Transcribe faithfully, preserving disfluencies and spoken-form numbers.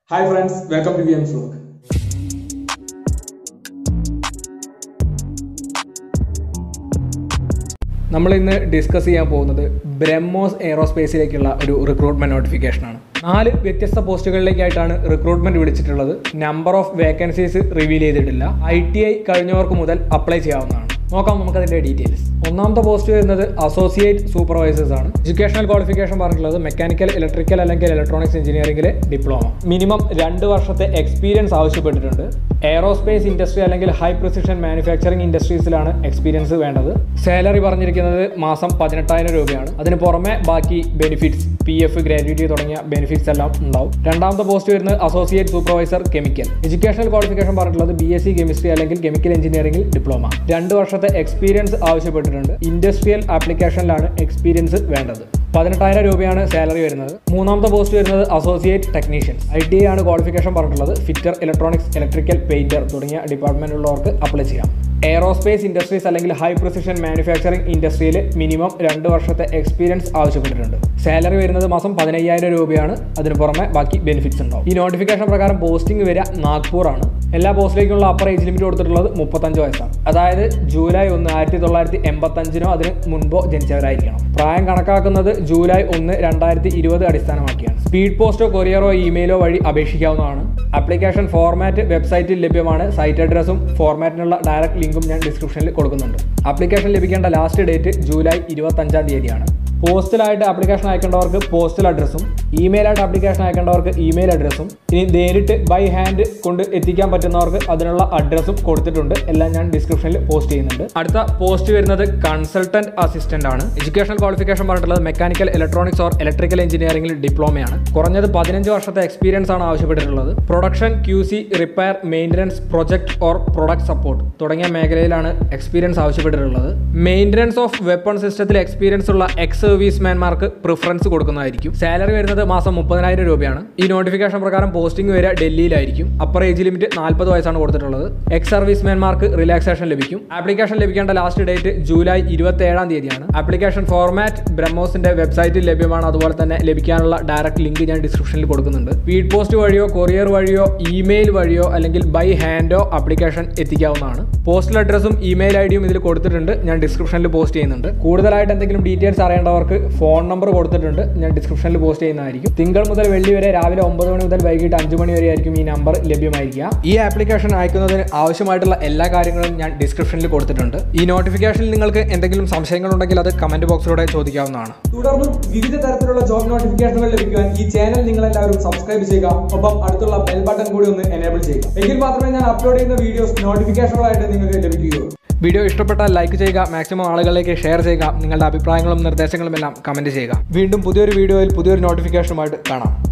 Hi friends, welcome to V M's Vlog. നമ്മൾ ഇന്ന് discuss ചെയ്യാൻ പോകുന്നത് ബ്രഹ്മോസ് എയറോസ്പേസിലേക്കുള്ള ഒരു റിക്രൂട്ട്മെന്റ് നോട്ടിഫിക്കേഷൻ ആണ്. നാല് വ്യത്യസ്ത പോസ്റ്റുകളിലേക്കായിട്ടാണ് റിക്രൂട്ട്മെന്റ് വിളിച്ചിട്ടുള്ളത്. നമ്പർ ഓഫ് വേക്കൻസീസ് റിവീൽ ചെയ്തിട്ടില്ല. ഐ ടി ഐ കഴിഞ്ഞവർക്ക് മുതൽ അപ്ലൈ ചെയ്യാവുന്നതാണ്. നോക്കാം നമുക്കതിൻ്റെ ഡീറ്റെയിൽസ്. ഒന്നാമത്തെ പോസ്റ്റ് വരുന്നത് അസോസിയേറ്റ് സൂപ്പർവൈസേഴ്സ് ആണ്. എഡ്യൂക്കേഷണൽ ക്വാളിഫിക്കേഷൻ പറഞ്ഞിട്ടുള്ളത് മെക്കാനിക്കൽ, ഇലക്ട്രിക്കൽ അല്ലെങ്കിൽ ഇലക്ട്രോണിക്സ് എഞ്ചിനീയറിംഗിൽ ഡിപ്ലോമ. മിനിമം രണ്ട് വർഷത്തെ എക്സ്പീരിയൻസ് ആവശ്യപ്പെട്ടിട്ടുണ്ട്. എയറോസ്പേസ് ഇൻഡസ്ട്രി അല്ലെങ്കിൽ ഹൈ പ്രിസിഷൻ മാനുഫാക്ചറിംഗ് ഇൻഡസ്ട്രീസിലാണ് എക്സ്പീരിയൻസ് വേണ്ടത്. സാലറി പറഞ്ഞിരിക്കുന്നത് മാസം പതിനെട്ടായിരം രൂപയാണ്. അതിന് പുറമെ ബാക്കി ബെനിഫിറ്റ്സ്, പി എഫ്, ഗ്രാറ്റുവിറ്റി തുടങ്ങിയ ബെനിഫിറ്റ്സ് എല്ലാം ഉണ്ടാവും. രണ്ടാമത്തെ പോസ്റ്റ് വരുന്നത് associate supervisor chemical. Educational qualification പറഞ്ഞിട്ടുള്ളത് ബി എസ് സി കെമിസ്ട്രി അല്ലെങ്കിൽ കെമിക്കൽ എഞ്ചിനീയറിംഗിൽ ഡിപ്ലോമ. രണ്ട് വർഷത്തെ എക്സ്പീരിയൻസ് ആവശ്യപ്പെട്ടിട്ടുണ്ട്. ഇൻഡസ്ട്രിയൽ ആപ്ലിക്കേഷനിലാണ് എക്സ്പീരിയൻസ് വേണ്ടത്. പതിനെട്ടായിരം രൂപയാണ് സാലറി വരുന്നത്. മൂന്നാമത്തെ പോസ്റ്റ് വരുന്നത് അസോസിയേറ്റ് ടെക്നീഷ്യൻസ്. ഐ ടി ആണ് ക്വാളിഫിക്കേഷൻ പറഞ്ഞിട്ടുള്ളത്. ഫിറ്റർ, ഇലക്ട്രോണിക്സ്, ഇലക്ട്രിക്കൽ, പെയിന്റർ തുടങ്ങിയ ഡിപ്പാർട്ട്മെന്റിലുള്ളവർക്ക് അപ്ലൈ ചെയ്യാം. എയറോസ്പേസ് ഇൻഡസ്ട്രീസ് അല്ലെങ്കിൽ ഹൈ പ്രിസിഷൻ മാനുഫാക്ചറിംഗ് ഇൻഡസ്ട്രിയിൽ മിനിമം രണ്ട് വർഷത്തെ എക്സ്പീരിയൻസ് ആവശ്യപ്പെട്ടിട്ടുണ്ട്. സാലറി വരുന്നത് മാസം പതിനയ്യായിരം രൂപയാണ്. അതിന് പുറമെ ബാക്കി ബെനിഫിറ്റ്സ് ഉണ്ടാവും. ഈ നോട്ടിഫിക്കേഷൻ പ്രകാരം പോസ്റ്റിംഗ് വരിക നാഗ്പൂർ ആണ്. എല്ലാ പോസ്റ്റിലേക്കുള്ള അപ്പർ ഏജ് ലിമിറ്റ് കൊടുത്തിട്ടുള്ളത് മുപ്പത്തഞ്ച് വയസ്സാണ്. അതായത് ജൂലൈ ഒന്ന് ആയിരത്തി തൊള്ളായിരത്തി എൺപത്തഞ്ചിനോ അതിന് മുൻപോ ജനിച്ചവരായിരിക്കണം. പ്രായം കണക്കാക്കുന്നത് ജൂലൈ ഒന്ന് രണ്ടായിരത്തി ഇരുപത് അടിസ്ഥാനമാക്കിയാണ്. സ്പീഡ് പോസ്റ്റോ കൊറിയറോ ഇമെയിലോ വഴി അപേക്ഷിക്കാവുന്നതാണ്. ആപ്ലിക്കേഷൻ ഫോർമാറ്റ് വെബ്സൈറ്റിൽ ലഭ്യമാണ്. സൈറ്റ് അഡ്രസ്സും ഫോർമാറ്റിനുള്ള ഡയറക്റ്റ് ലിങ്കും ഞാൻ ഡിസ്ക്രിപ്ഷനിൽ കൊടുക്കുന്നുണ്ട്. ആപ്ലിക്കേഷൻ ലഭിക്കേണ്ട ലാസ്റ്റ് ഡേറ്റ് ജൂലൈ ഇരുപത്തഞ്ചാം തീയതിയാണ്. പോസ്റ്റലായിട്ട് ആപ്ലിക്കേഷൻ അയക്കേണ്ടവർക്ക് പോസ്റ്റൽ അഡ്രസ്സും, ഇമെയിലായിട്ട് ആപ്ലിക്കേഷൻ അയക്കേണ്ടവർക്ക് ഇമെയിൽ അഡ്രസ്സും, ഇനി നേരിട്ട് ബൈ ഹാൻഡ് കൊണ്ട് എത്തിക്കാൻ പറ്റുന്നവർക്ക് അതിനുള്ള അഡ്രസ്സും കൊടുത്തിട്ടുണ്ട്. എല്ലാം ഞാൻ ഡിസ്ക്രിപ്ഷനിൽ പോസ്റ്റ് ചെയ്യുന്നുണ്ട്. അടുത്ത പോസ്റ്റ് വരുന്നത് കൺസൾട്ടന്റ് അസിസ്റ്റന്റ് ആണ്. എഡ്യൂക്കേഷണൽ ക്വാളിഫിക്കേഷൻ പറഞ്ഞിട്ടുള്ളത് മെക്കാനിക്കൽ, ഇലക്ട്രോണിക്സ് ഓർ ഇലക്ട്രിക്കൽ എഞ്ചിനീയറിംഗിൽ ഡിപ്ലോമയാണ്. കുറഞ്ഞത് പതിനഞ്ച് വർഷത്തെ എക്സ്പീരിയൻസ് ആണ് ആവശ്യപ്പെട്ടിട്ടുള്ളത്. Production, Q C, repair, maintenance, project or product support തുടങ്ങിയ മേഖലയിലാണ് എക്സ്പീരിയൻസ് ആവശ്യപ്പെട്ടിട്ടുള്ളത്. മെയിൻ്റനൻസ് ഓഫ് വെപ്പൺ സിസ്റ്റത്തിൽ എക്സ്പീരിയൻസ് ഉള്ള എക്സ് സർവീസ്മാൻമാർക്ക് പ്രിഫറൻസ് കൊടുക്കുന്നതായിരിക്കും. സാലറി വരുന്നത് മാസം മുപ്പതിനായിരം രൂപയാണ്. ഈ നോട്ടിഫിക്കേഷൻ പ്രകാരം പോസ്റ്റിംഗ് വരിക ഡൽഹിയിലായിരിക്കും. അപ്പർ ഏജ് ലിമിറ്റ് നാൽപ്പത് വയസ്സാണ് കൊടുത്തിട്ടുള്ളത്. എക്സ് സർവീസ്മാൻമാർക്ക് റിലാക്സേഷൻ ലഭിക്കും. ആപ്ലിക്കേഷൻ ലഭിക്കേണ്ട ലാസ്റ്റ് ഡേറ്റ് ജൂലൈ ഇരുപത്തി ഏഴാം തീയതിയാണ്. ആപ്ലിക്കേഷൻ ഫോർമാറ്റ് ബ്രഹ്മോസിന്റെ വെബ്സൈറ്റിൽ ലഭ്യമാണ്. അതുപോലെ തന്നെ ലഭിക്കാനുള്ള ഡയറക്റ്റ് ലിങ്ക് ഞാൻ ഡിസ്ക്രിപ്ഷനിൽ കൊടുക്കുന്നുണ്ട്. സ്പീഡ് പോസ്റ്റ് വഴിയോ കൊറിയർ വഴിയോ ഇമെയിൽ വഴിയോ അല്ലെങ്കിൽ ബൈ ഹാൻഡോ ആപ്ലിക്കേഷൻ എത്തിക്കാവുന്നതാണ്. പോസ്റ്റൽ അഡ്രസ്സും ഇമെയിൽ ഐ ഡിയും ഇതിൽ കൊടുത്തിട്ടുണ്ട്. ഞാൻ ഡിസ്ക്രിപ്ഷനിൽ പോസ്റ്റ് ചെയ്യുന്നുണ്ട്. കൂടുതലായിട്ട് എന്തെങ്കിലും ഡീറ്റെയിൽസ് അറിയേണ്ടവർക്ക് ഫോൺ നമ്പർ കൊടുത്തിട്ടുണ്ട്. ഞാൻ ഡിസ്ക്രിപ്ഷനിൽ പോസ്റ്റ് ചെയ്യുന്നതായിരിക്കും. തിങ്കൾ മുതൽ വെള്ളി വരെ രാവിലെ ഒമ്പത് മണി മുതൽ വൈകിട്ട് അഞ്ച് മണി വരെ ആയിരിക്കും ഈ നമ്പർ ലഭ്യമായിരിക്കുക. ഈ ആപ്ലിക്കേഷൻ അയക്കുന്നതിന് ആവശ്യമായിട്ടുള്ള എല്ലാ കാര്യങ്ങളും ഞാൻ ഡിസ്ക്രിപ്ഷനിൽ കൊടുത്തിട്ടുണ്ട്. ഈ നോട്ടിഫിക്കേഷനിൽ നിങ്ങൾക്ക് എന്തെങ്കിലും സംശയങ്ങളുണ്ടെങ്കിൽ അത് കമന്റ് ബോക്സിലൂടെ ചോദിക്കാവുന്നതാണ്. തുടർന്നും വിവിധ തരത്തിലുള്ള ജോബ് നോട്ടിഫിക്കേഷനുകൾ ലഭിക്കുവാൻ ഈ ചാനൽ നിങ്ങൾ എല്ലാവരും സബ്സ്ക്രൈബ് ചെയ്യുക. ഒപ്പം അടുത്തുള്ള ബെൽ ബട്ടൺ കൂടി ഒന്ന് എനേബിൾ ചെയ്യുക. എങ്കിൽ മാത്രമേ ഞാൻ അപ്ലോഡ് ചെയ്യുന്ന വീഡിയോസ് നോട്ടിഫിക്കേഷനുകളായിട്ട് നിങ്ങൾക്ക് ലഭിക്കുകയുള്ളൂ. വീഡിയോ ഇഷ്ടപ്പെട്ടാൽ ലൈക്ക് ചെയ്യുക, മാക്സിമം ആളുകളിലേക്ക് ഷെയർ ചെയ്യുക. നിങ്ങളുടെ അഭിപ്രായങ്ങളും നിർദ്ദേശങ്ങളും എല്ലാം കമന്റ് ചെയ്യുക. വീണ്ടും പുതിയൊരു വീഡിയോയിൽ പുതിയൊരു നോട്ടിഫിക്കേഷനുമായിട്ട് കാണാം.